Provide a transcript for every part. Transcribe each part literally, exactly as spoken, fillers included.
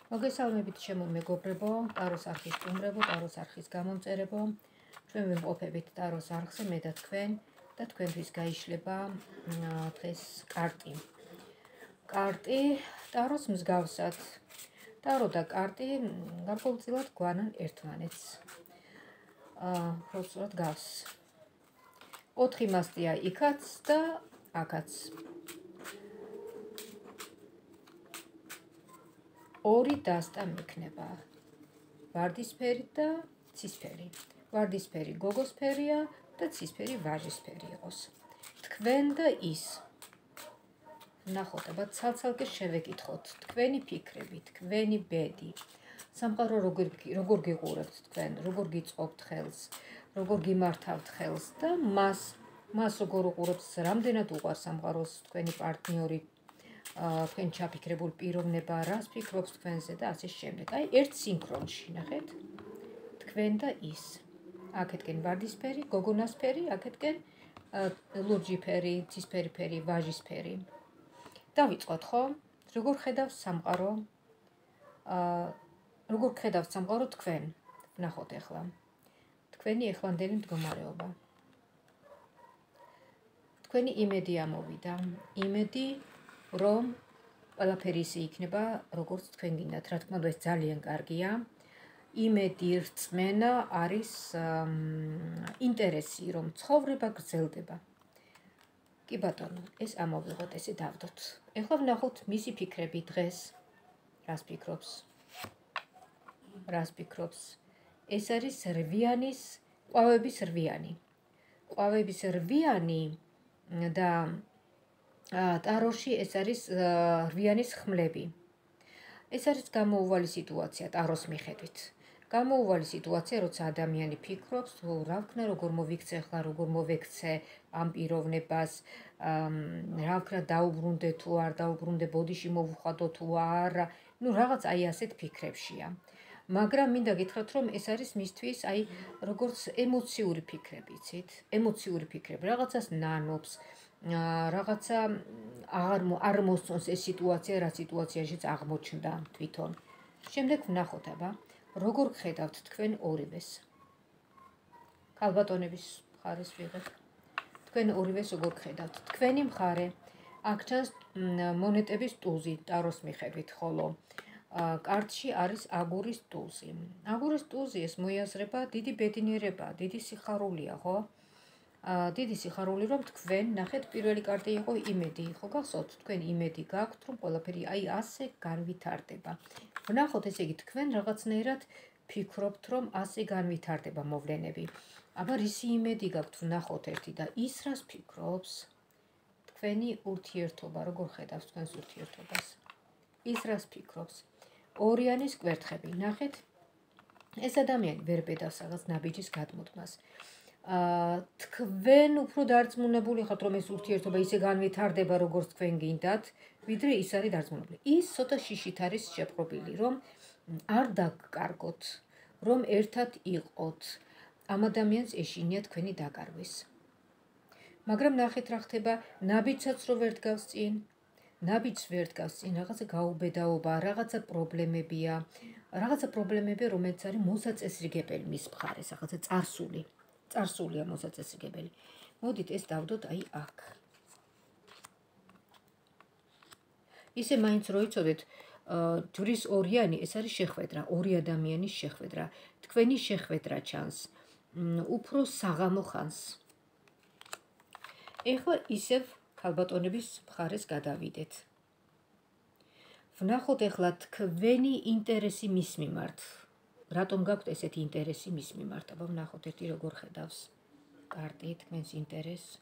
მოგესალმებით ჩემო მეგობრებო, ტაროს არხის სტუმრებო, ტაროს არხის გამომწერებო. ჩვენ ვიმყოფებით ტაროს არხზე, მე და თქვენ და თქვენთვის გაიშლება დღეს კარტი. კარტი ტაროს მსგავსად. ტარო და კარტი გარკვეულწილად გვანან ერთმანეთს. აა, უბრალოდ გავს. ოთხი მასტია იქაც და აქაც. ორი დასტა მექნება. ვარდისფერი და ცისფერი. ვარდისფერი გოგოსფერია და ცისფერი ვაჟისფერი იყოს. თქვენ და ის. ნახოთ, აბა ცალ-ცალკე შევეკითხოთ. თქვენი ფიქრები, თქვენი ბედი. სამყარო როგორ როგორ გიყურებთ თქვენ, როგორ გიწყობთ ხელს, როგორ გიმართავთ ხელს და მას მას როგორ უყურებთ, რამდენად უყვარს სამყაროს თქვენი პარტნიორი. თქვენ ჩაფიქრებულ პიროვნება, რას ფიქრობს თქვენზე და ასე შემდეგ. აი, ერთ სინქრონში, ნახეთ. თქვენ და ის. აქეთკენ ვარდისფერი, გოგონასფერი, აქეთკენ ლურჯიფერი, ცისფერიფერი, ვაჟისფერი. დავიწყოთ, ხო? როგორ ხედავს სამყარო? აა, როგორ ხედავს სამყარო თქვენ? ნახოთ ახლა. თქვენი ეხლანდელი მდგომარეობა. თქვენი იმედი ამოვიდა. იმედი რომ ყველაფერი ისე იქნება, როგორც თქვენ გინდათ. რა თქმა უნდა, ეს ძალიან კარგია. იმედი, რწმენა არის ინტერესი, რომ ცხოვრება გრძელდება. კი ბატონო, ეს ამოვიღოთ, ესე დავდოთ. ეხლა ვნახოთ მისი ფიქრები დღეს. რას ფიქრობს? რას ფიქრობს? ეს არის რვიანის, ყვავების რვიანი. ყვავების რვიანი და ტაროში ეს არის რვიანის ხმლები. ეს არის გამოუვალი სიტუაცია ტაროს მიხედვით. გამოუვალი სიტუაცია, როცა ადამიანი ფიქრობს, რა ვქნა, როგორ მოვიქცე ახლა, როგორ მოვექცე ამ პიროვნებას, რა ვქნა, დაუბრუნდე თუ არ დაუბრუნდე, ბოდიში მოვუხადო თუ არა. ნუ რაღაც აი ასეთ ფიქრებშია. მაგრამ მინდა გითხრათ, რომ ეს არის მისთვის აი როგორც ემოციური ფიქრები, იცით? ემოციური ფიქრები, რაღაცას ნანობს. რაღაცა აღარ არ მოსწონს ეს სიტუაცია, რა სიტუაციაშიც აღმოჩნდა თვითონ. შემდეგ ვნახოთ, აბა, როგორ ხედავთ თქვენ ორივეს. ქალბატონების მხარეს ვიღებ. თქვენ ორივეს როგორ ხედავთ? თქვენი მხარე აქ ჩანს მონეტების ტუზი ტაროს მიხედვით, ხოლო კარტში არის აგურის ტუზი. აგურის ტუზი ეს მოიაზრება დიდი ბედნიერება, დიდი სიხარულია, ხო? დიდი სიხარული, რომ თქვენ, ნახეთ, პირველი კარტი იყო იმედი, ხო გახსოვთ? თქვენ იმედი გაქვთ, რომ ყველაფერი აი ასე განვითარდება. ვნახოთ, ესე იგი, თქვენ რაღაცნაირად ფიქრობთ, რომ ასე განვითარდება მოვლენები. აბა, რისი იმედი გაქვთ, ვნახოთ ერთი და ის რას ფიქრობს? თქვენი ურთიერთობა, როგორ ხედავს თქვენს ურთიერთობას? ის რას ფიქრობს? ორიანის კვერთხები, ნახეთ? ეს ადამიანი ვერ ბედავს რაღაც ნაბიჯის გადმოდმას. თქვენ უფრო დარწმუნებული ხართ, რომ ეს ურთიერთობა ისე განვითარდება, როგორც თქვენ გინდათ, ვიდრე ის არის დარწმუნებული. ის ცოტა შიშით არის შეპყრობილი, რომ არ დაგკარგოთ, რომ ერთად იყოთ. ამ ადამიანს ეშინია თქვენი დაკარგვის. მაგრამ ნახეთ რა ხდება, ნაბიჯსაც რო ვერ დგავს წინ, ნაბიჯს ვერ დგავს წინ, რაღაცა გაუბედაობა, რაღაცა პრობლემებია, რაღაცა პრობლემებია, რომელიც არის მოსაწესრიგებელი მის მხარეს, რაღაცა წარსული. წარსულია მოსაწესრიგებელი. მოდით ეს დავდოთ აი აქ. ისე მაინც რო იცოდეთ, ჯვრის ორიანი ეს არის შეხვედრა, ორი ადამიანის შეხვედრა. თქვენი შეხვედრა ჩანს უფრო საღამო ხანს. ეხლა ისევ ქალბატონების მხარეს გადავიდეთ. ვნახოთ ეხლა თქვენი ინტერესი მის მიმართ. რატომ გაქვთ ესეთი ინტერესი მის მიმართ? აბა ვნახოთ ერთი როგორ ხედავს კარტი თქვენს ინტერესს.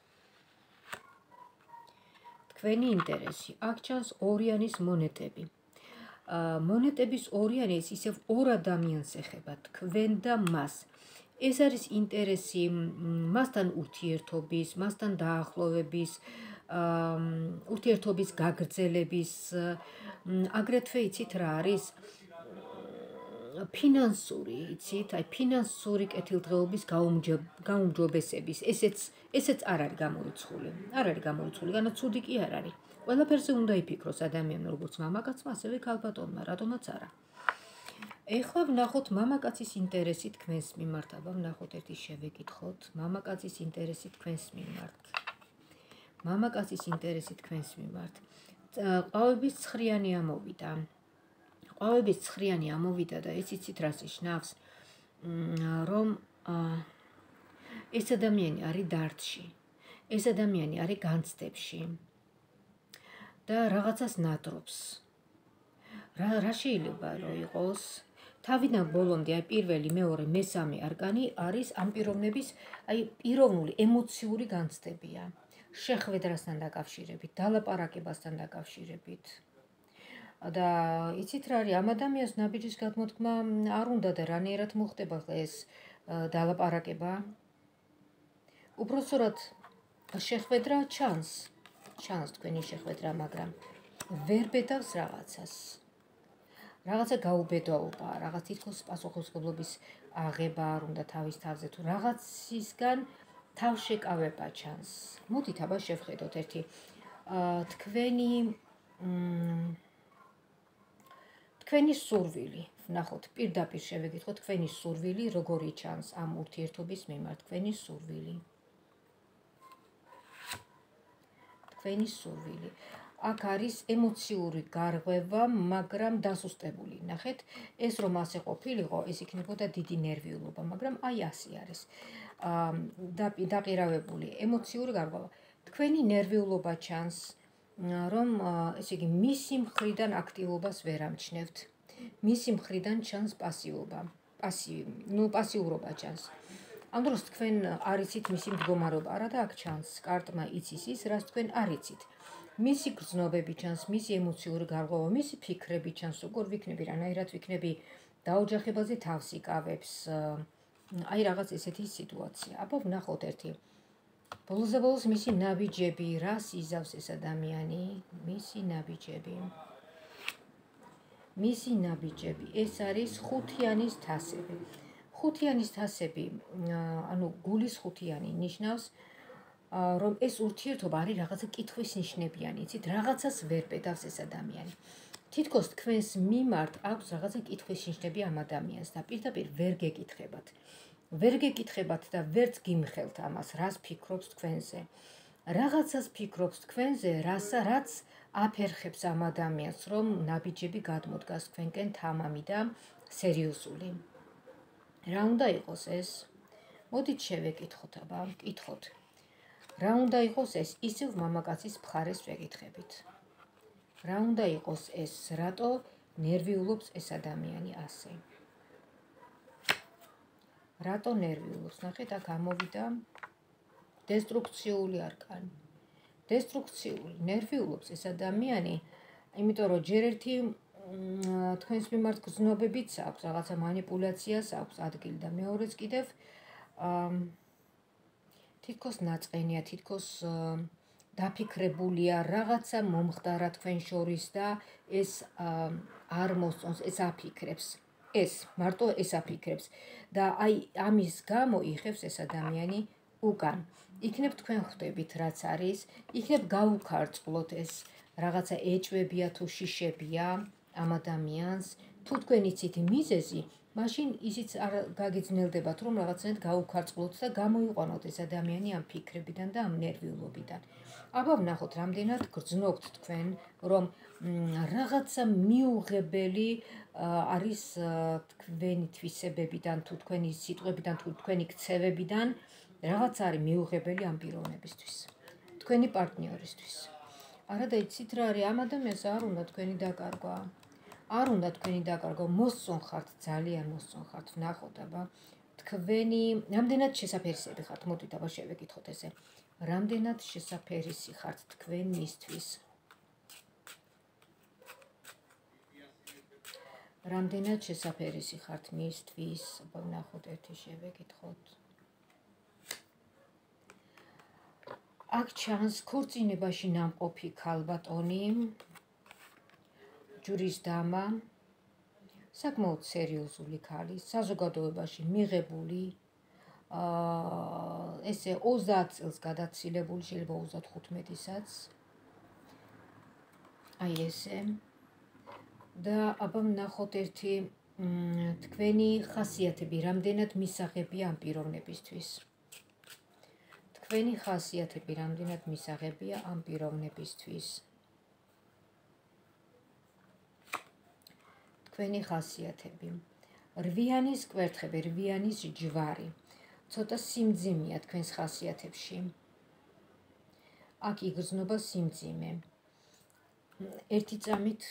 თქვენი ინტერესი. აქ ჩანს ორიანის მონეტები. მონეტების ორიანი ეს ისევ ორ ადამიანს ეხება, თქვენ და მას. ეს არის ინტერესი მასთან ურთიერთობის, მასთან დაახლოვების, ურთიერთობის გაგრძელების, აგრეთვე იცით რა არის? ფინანსური, იცით, აი ფინანსური კეთილდღეობის გაუმჯობესების, ესეც ესეც არ არის გამორიცხული. არ არის გამორიცხული, განაც ცუდი კი არ არის. ყველაფერზე უნდა იფიქროს ადამიანმა, როგორც მამაკაცმა, ასევე ქალბატონმა, რატომაც არა. ეხლა ვნახოთ მამაკაცის ინტერესი თქვენს მიმართ, აბა ვნახოთ ერთი შევეკითხოთ, მამაკაცის ინტერესი თქვენს მიმართ. მამაკაცის ინტერესი თქვენს მიმართ. ყვავების ცხრიანი ამოვიდა. ყვავების ცხრიანი ამოვიდა და ეს იცით რას ნიშნავს, რომ ეს ადამიანი არის დარდში. ეს ადამიანი არის განცდებში და რაღაცას ნადრობს. რა რა შეიძლება რომ იყოს? თავიდან ბოლომდე აი პირველი, მეორე, მესამე არკანი არის ამ პიროვნების აი პიროვნული ემოციური განცდებია. შეხვედრასთან დაკავშირებით, დალაპარაკებასთან დაკავშირებით. და იცით რა არის, ამ ადამიანს ნაბიჯის გადმოთქმა არ უნდა და რანაირად მოხდება ეს დალაპარაკება? უпроსტად შეხვედრა ჩანს, ჩანს თქვენი შეხვედრა, მაგრამ ვერ ბედავს რაღაცას. რაღაცა გაუბედაობა, რაღაც თითქოს პასუხისმგებლობის აღება არ უნდა თავის თავზე, თუ რაღაცისგან თავშეკავება ჩანს. მოდით აბა შევხედოთ ერთი თქვენი თქვენი სურვილი, ვნახოთ, პირდაპირ შევეკითხოთ თქვენი სურვილი როგორი ჩანს ამ ურთიერთობის მიმართ, თქვენი სურვილი. თქვენი სურვილი. აქ არის ემოციური გარღვევა, მაგრამ დასუსტებული. ნახეთ, ეს რომ ასე ყოფილიყო, ეს იქნებოდა დიდი ნერვიულობა, მაგრამ აი ასე არის. დაყირავებული ემოციური გარღვევა. თქვენი ნერვიულობა ჩანს, რომ ესე იგი მისი მხრიდან აქტივობას ვერ ამჩნევთ. მისი მხრიდან ჩანს პასიობა. პასივი, ნუ პასიურობა ჩანს. ამ დროს თქვენ არ იცით მისი მდგომარეობა, არა და აქ ჩანს კარტმა იცის ის, რაც თქვენ არ იცით. მისი გრძნობები ჩანს, მისი ემოციური გარღვევა, მისი ფიქრები ჩანს, როგორ ვიქნები, რანაირად ვიქნები, დაოჯახებაზე თავს იკავებს. აი რაღაც ესეთი სიტუაცია. აბა ვნახოთ ერთი. ბოლოს და ბოლოს მისი ნაბიჯები, რას იზავს ეს ადამიანი? მისი ნაბიჯები. მისი ნაბიჯები, ეს არის ხუთიანის თასები. ხუთიანის თასები, ანუ გულის ხუთიანი ნიშნავს, რომ ეს ურთიერთობა არის რაღაცა კითხვის ნიშნებიანი, იცით, რაღაცას ვერ ბედავს ეს ადამიანი. თითქოს თქვენს მიმართ აქვს რაღაცა კითხვის ნიშნები ამ ადამიანს და პირდაპირ ვერ გეკითხებათ. ვერ გეკითხებათ და ვერც გიმხელთ ამას, რას ფიქრობს თქვენზე. რაღაცას ფიქრობს თქვენზე, რაც აფერხებს ამ ადამიანს, რომ ნაბიჯები გადმოდგას თქვენკენ თამამი და სერიოზული. რა უნდა იყოს ეს? მოდით შევეკითხოთ, აბა, ვკითხოთ. რა უნდა იყოს ეს? ისევ მამაკაცის მხარეს ვეკითხებით. რა უნდა იყოს ეს? რატო ნერვიულობს ეს ადამიანი ასე? რატო ნერვიულობს? ნახეთ, აქ ამოვიდა დესტრუქციული არკანი. დესტრუქციული, ნერვიულობს ეს ადამიანი, იმიტომ რომ ჯერ ერთი თქვენს მიმართ გრძნობებიც აქვს, რაღაცა манипуляციას აქვს ადგილი და მეორეც კიდევ თითქოს ნაწყენია, თითქოს დაფიქრებულია, რაღაცა მომხდარა თქვენ შორის და ეს არ მოსწონს, ეს აფიქრებს. ეს, მარტო ეს აფიქრებს და აი ამის გამო იხევს ეს ადამიანი უკან. იქნებ თქვენ ხვდებით რაც არის, იქნებ გაუქარწყლოთ ეს რაღაცა ეჭვებია თუ შიშებია ამ ადამიანს, თუ თქვენ იცით მიზეზი, მაშინ ისიც არ გაგიძნელდებათ, რომ რაღაცნაირად გაუქარწყლოთ და გამოიყვანოთ ეს ადამიანი ამ ფიქრებიდან და ამ ნერვიულობიდან. აბა ვნახოთ, რამდენად გრძნობთ თქვენ, რომ რაღაცა მიუღებელი არის თქვენი თვისებებიდან, თუ თქვენი სიტყვებიდან, თუ თქვენი ქცევებიდან, რაღაც არის მიუღებელი ამ პიროვნებისთვის, თქვენი პარტნიორისთვის. არა და იცით რა არის, ამ ადამიანს არ უნდა თქვენი დაკარგვა. არ უნდა თქვენი დაკარგვა, მოსწონ ხართ, ძალიან მოსწონ ხართ, ვნახოთ, აბა, თქვენი, რამდენად შესაფერისები ხართ, მოდით, აბა შევეკითხოთ ესე. რამდენად შესაფერისი ხართ თქვენ მისთვის? რამდენად შესაფერისი ხართ მისთვის? აბა ვნახოთ, ერთი შევეკითხოთ. აქ ჩანს ქორწინებაში ნამყოფი ქალბატონი, ჯვრის დამა, საკმაოდ სერიოზული ქალი, საზოგადოებაში მიღებული, ესე ოცდაათ წელს გადაცილებული, შეიძლება ოცდათხუთმეტისაც. აი ესე და აბა ვნახოთ ერთი თქვენი ხასიათები რამდენად მისაღებია ამ პიროვნებისთვის. თქვენი ხასიათები რამდენად მისაღებია ამ პიროვნებისთვის. თქვენი ხასიათები. რვიანის კვერთხები, რვიანის ჯვარი. ცოტა სიმძიმეა თქვენს ხასიათებში. აქ იგრძნობა სიმძიმე. ერთი წამით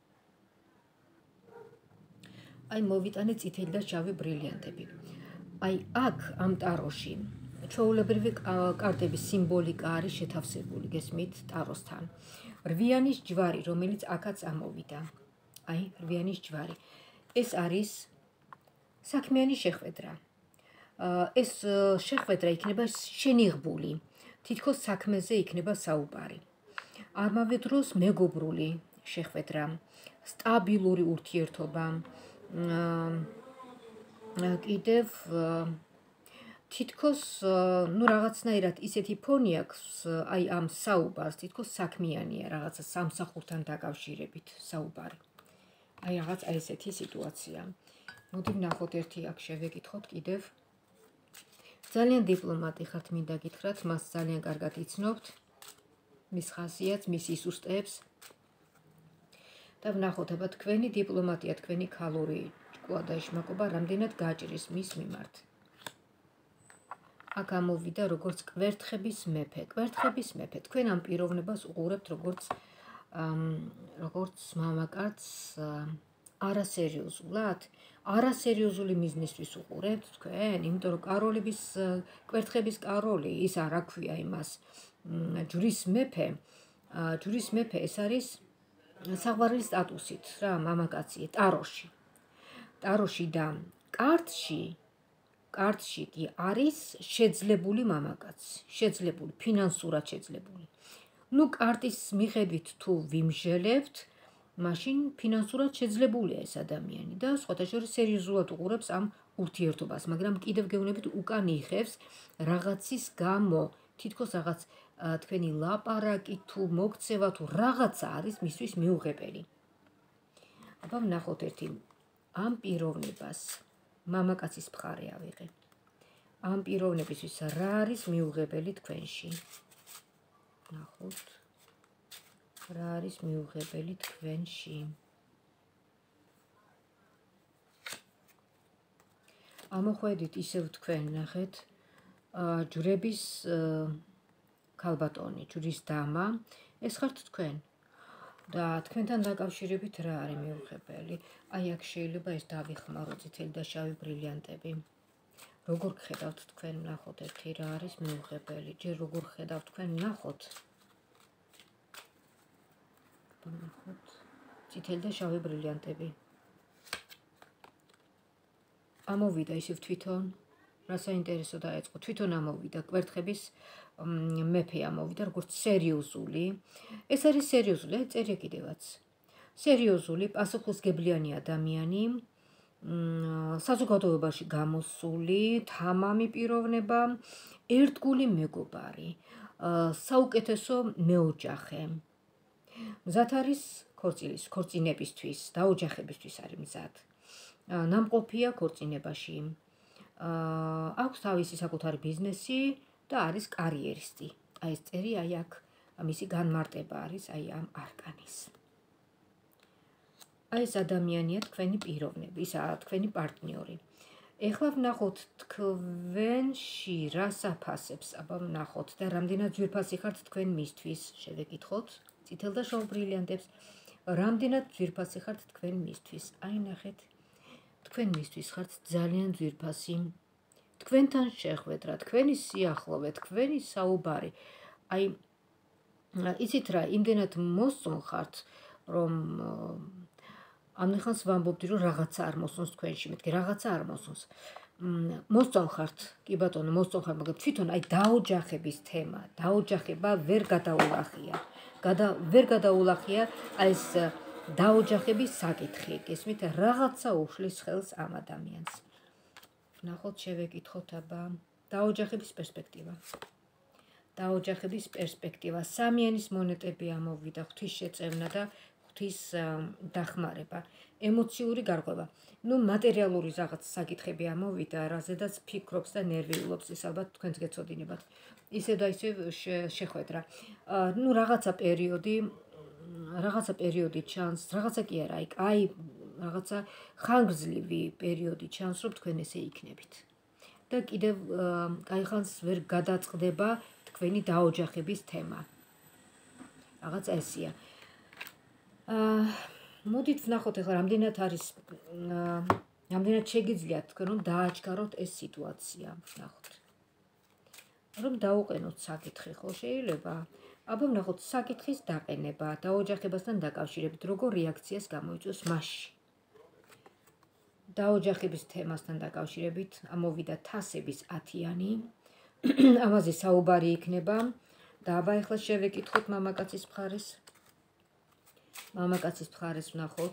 აი მოვიტანე წითელი და შავი ბრილიანტები. აი აქ ამ ტაროში ჩვეულებრივი კარტების სიმბოლიკა არის შეთავსებული, გესმით, ტაროსთან. რვიანის ჯვარი, რომელიც აქაც ამოვიდა. აი, რვიანის ჯვარი. ეს არის საქმიანი შეხვედრა. ეს შეხვედრა იქნება შენიღბული. თითქოს საქმეზე იქნება საუბარი. ამავე დროს მეგობრული შეხვედრა, სტაბილური ურთიერთობა. კიდევ თითქოს ნუ რაღაცნაირად ისეთი ფონი აქვს აი ამ საუბარს, თითქოს საქმიანია რაღაცა სამსახურთან დაკავშირებით საუბარი. აი რაღაც აი ესეთი სიტუაცია. მოდი ვნახოთ ერთი აქ შევეკითხოთ კიდევ. ძალიან დიპლომატი ხართ, მინდა გითხრათ, მას ძალიან კარგად იცნობთ. მის ხასიათს, მის ისუსტეებს. და ვნახოთ აბა თქვენი დიპლომატია, თქვენი ქალური ჭკუა და ეშმაკობა რამდენად გაჭრის მის მიმართ. აქ ამოვიდა როგორც კვერთხების მეფე. კვერთხების მეფე. თქვენ ამ პიროვნებას უყურებთ როგორც როგორც მამაკაცს არასერიოზულად, არასერიოზული მიზნისთვის უყურებთ თქვენ, იმიტომ რომ კაროლების კვერთხების კაროლი, ის არ აქვია იმას. ჯვრის მეფე, ჯვრის მეფე ეს არის საყვარელი სტატუსით რა, მამაკაცია, ტაროში. ტაროში და კარტში, კარტში კი არის შეძლებული მამაკაცი, შეძლებული, ფინანსურად შეძლებული. ნუ კარტის მიხედვით თუ ვიმჟელებთ, მაშინ ფინანსურად შეძლებულია ეს ადამიანი და სხვათა შორის სერიოზულად უყურებს ამ ურთიერთობას, მაგრამ კიდევ გეუბნებით უკან იხევს რაღაცის გამო, თითქოს რაღაც თქვენი ლაპარაკი თუ მოქცევა თუ რაღაცა არის მისთვის მიუღებელი. აბა ვნახოთ ერთი ამ პიროვნებას მამაკაცის მხარე ავიღე. ამ პიროვნებისთვის რა არის მიუღებელი თქვენში? ნახოთ. რა არის მიუღებელი თქვენში? ამოხვედით ისევ თქვენ ნახეთ ჯვრების ქალბატონი, ჯვრის დამა, ეს ხართ თქვენ. და თქვენთან დაკავშირებით რა არის მიუღებელი? აი აქ შეიძლება ეს დავიხმარო წითელი და შავი ბრილიანტები. როგორ ხედავთ თქვენ, ნახოთ ერთი რა არის მიუღებელი? ჯერ როგორ ხედავთ თქვენ, ნახოთ. ნახოთ. წითელი და შავი ბრილიანტები. ამოვიდა ისევ თვითონ, რა საინტერესო დაეწყო, თვითონ ამოვიდა კვერთხების მეფე ამოვიდა როგორც სერიოზული. ეს არის სერიოზული, აი წერია კიდევაც. სერიოზული, პასუხისმგებლიანი ადამიანი, საზოგადოებაში გამოსული, თამამი პიროვნება, ერთგული მეგობარი, საუკეთესო მეოჯახე. მზად არის ქორწილის, ქორწინებისთვის, დაოჯახებისთვის არის მზად. ნამყოფია ქორწინებაში. აქვს თავისი საკუთარი ბიზნესი და არის კარიერისტი. აი ეს წერი, აი აქ მისი განმარტება არის აი ამ არკანის. აი ეს ადამიანია თქვენი პიროვნები, ისაა თქვენი პარტნიორი. ეხლა ვნახოთ თქვენში რას აფასებს, აბა ვნახოთ და რამდენად ძვირფასი ხართ თქვენ მისთვის, შევეკითხოთ წითელ და შავ ბრილიანტებს, რამდენად ძვირფასი ხართ თქვენ მისთვის. აი ნახეთ, თქვენ მისთვის ხართ ძალიან ძვირფასი. თქვენთან შეხვედრა, თქვენი სიახლოვე, თქვენი საუბარი. აი იცით რა, იმდენად მოსწონთ ხართ, რომ ამნახანს ვამბობდი, რომ რაღაცა არ მოსწონს თქვენში, მეთქი რაღაცა არ მოსწონს. მოსწონთ ხართ, კი ბატონო, მოსწონთ ხართ, მაგრამ თვითონ აი დაოჯახების თემა, დაოჯახება ვერ გადაულახია. გადა ვერ გადაულახია აი ეს დაოჯახების საკითხი, გესმით, რაღაცა უშლის ხელს ამ ადამიანს. ნახოთ, შევეკითხოთ აბა, დაოჯახების პერსპექტივა. დაოჯახების პერსპექტივა, სამიანის მონეტები ამოვიდა, ღვთისშეწევნა და ღვთის დახმარება, ემოციური გარღვევა. ნუ მატერიალური რაღაც საკითხები ამოვიდა, რაზედაც ფიქრობს და ნერვიულობს, ეს ალბათ თქვენც გეცოდინებათ. ისე და ისე შეხვედრა. ნუ რაღაცა პერიოდი, რაღაცა პერიოდი ჩანს, რაღაცა კი არა, აი, რაღაცა ხანგრძლივი პერიოდი ჩანს, რომ თქვენ ესე იქნებით. და კიდევ კაიხანს ვერ გადაწყდება თქვენი დაოჯახების თემა. რაღაც ესია. აა მოდით ვნახოთ ახლა რამდენად არის რამდენად შეგიძლიათ თქვენ რომ დააჩქაროთ ეს სიტუაცია, ვნახოთ. რომ დაუყენოთ საკითხი, ხო შეიძლება? აბა ვნახოთ საკითხის დაყენება, დაოჯახებასთან დაკავშირებით, როგორ რეაქციას გამოიწვევს მასში. დაოჯახების თემასთან დაკავშირებით ამოვიდა თასების ათიანი, ამაზე საუბარი იქნება და აბა ახლა შევეკითხოთ მამაკაცის მხარეს. მამაკაცის მხარეს ვნახოთ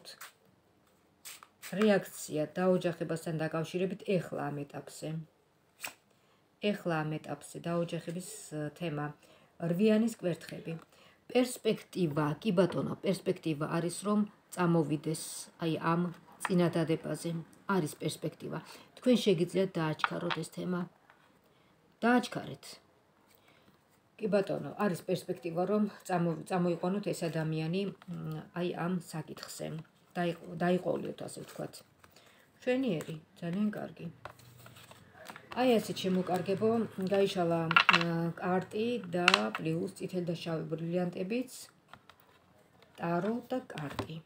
რეაქცია დაოჯახებასთან დაკავშირებით ეხლა ამ ეტაპზე. ეხლა ამ ეტაპზე დაოჯახების თემა რვიანის კვერთხები. პერსპექტივა, კი ბატონო, პერსპექტივა არის რომ წამოვიდეს აი ამ წინადადებაზე. არის პერსპექტივა. თქვენ შეგიძლიათ დააჩქაროთ ეს თემა. დააჩქარეთ. კი ბატონო, არის პერსპექტივა რომ წამოიყვანოთ ეს ადამიანი აი ამ საკითხზე. დაიყოლიოთ ასე ვთქვათ. ჩვენიერი, ძალიან კარგი. აი ასეთ შემოკარგებო, გაიშალა კარტი და პლუს წითელი და შავი ბრილიანტებიც, ტარო და კარტი.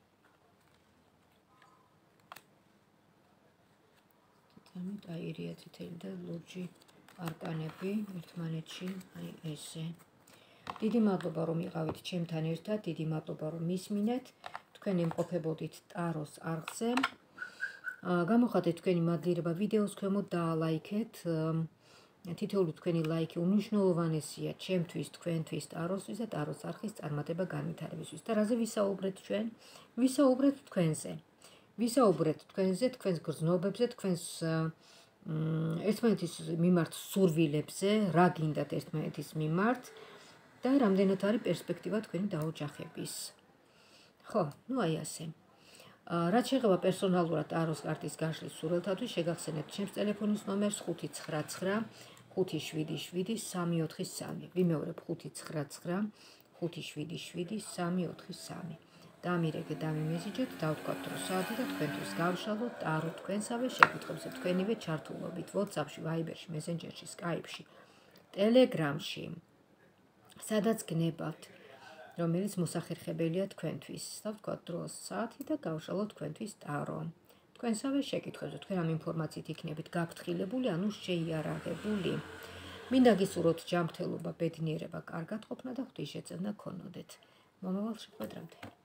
თითამეტ აირია წითელი და ლურჯი არკანები ერთმანეთში, აი ესე. დიდი მადლობა რომ იყავით ჩემთან ერთად, დიდი მადლობა რომ მისმინეთ. თქვენ იმყოფებოდით ტაროს არხზე. გამოხატეთ თქვენი მადლიერება ვიდეოს ქვემოთ და ლაიქეთ. თითოეული თქვენი ლაიქი უმნიშვნელოვანესია ჩემთვის, თქვენთვის, ტაროსთვის და ტაროს არხის წარმატება განვითარებისთვის. და რაზე ვისაუბრეთ ჩვენ? ვისაუბრეთ თქვენზე. ვისაუბრეთ თქვენზე, თქვენს გრძნობებზე, თქვენს ერთმანეთის მიმართ სურვილებზე, რა გინდათ ერთმანეთის მიმართ და რამდენად არის პერსპექტივა თქვენი დაოჯახების. ხო, ნუ აი ასე. რაც შეეხება პერსონალურად ტაროს კარტის გაშლის სურვილთათვის, შეგახსენებთ ჩემს ტელეფონის ნომერს ხუთი ცხრა ცხრა ხუთი შვიდი შვიდი სამი ოთხი სამი. ვიმეორებ ხუთი ცხრა ცხრა ხუთი შვიდი შვიდი სამი ოთხი სამი. დამირეკეთ, დამიმესიჯეთ, დავთქვათ რომ საათი და თქვენთვის გავშალოთ ტარო თქვენსავე შეკითხვებზე თქვენივე ჩართულობით WhatsApp-ში, Viber-ში, Messenger-ში, Skype-ში, Telegram-ში, სადაც გნებავთ, რომელიც მოსახერხებელია თქვენთვის. დავთქვათ დროს საათი და გავშალოთ თქვენთვის ტარო. თქვენსავე შეკითხვებზე თქვენ ამ ინფორმაციით იქნებით გაფრთხილებული, ანუ შეიარაღებული. მინდა გისურვოთ ჯანმრთელობა, ბედნიერება, კარგად ყოფნა და ღვთისშეწევნა გქონოდეთ. მომავალ შეხვედრამდე.